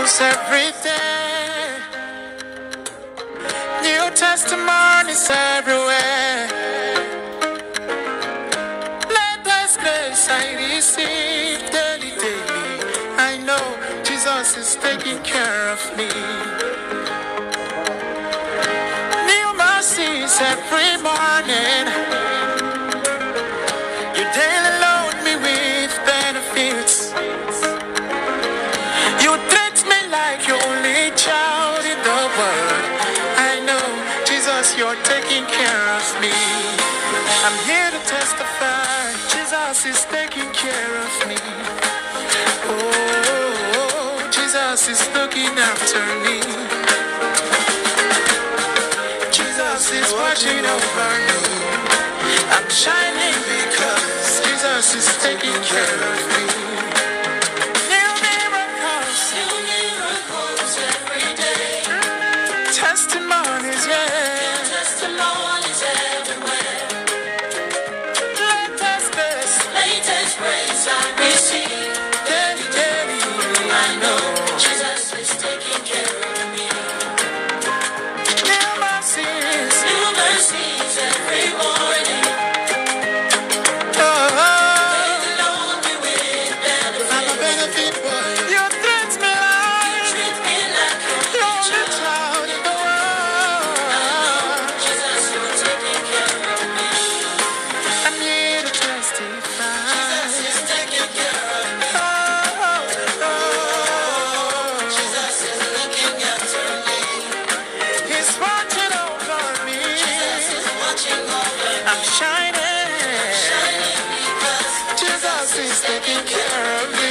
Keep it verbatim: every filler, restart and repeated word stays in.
Every day, new testimonies everywhere. Latest grace I receive daily, daily. I know Jesus is taking care of me. New mercies every morning. You daily load me with benefits. You treat me like your only child in the world. I know, Jesus, you're taking care of me. I'm here to testify, Jesus is taking care of me. Oh, Jesus is looking after me. Jesus is watching over me. I'm shining because Jesus is taking care of me. Testimonies, yeah. Testimonies everywhere. Latest grace, latest grace I receive. Daily, daily, I know Jesus is taking care of me. New mercies, new mercies every morning. Oh, they load me with benefits. I'm a benefit boy. You treat me like, you treat me like your only child in the world. I'm shining, Jesus is taking care of me.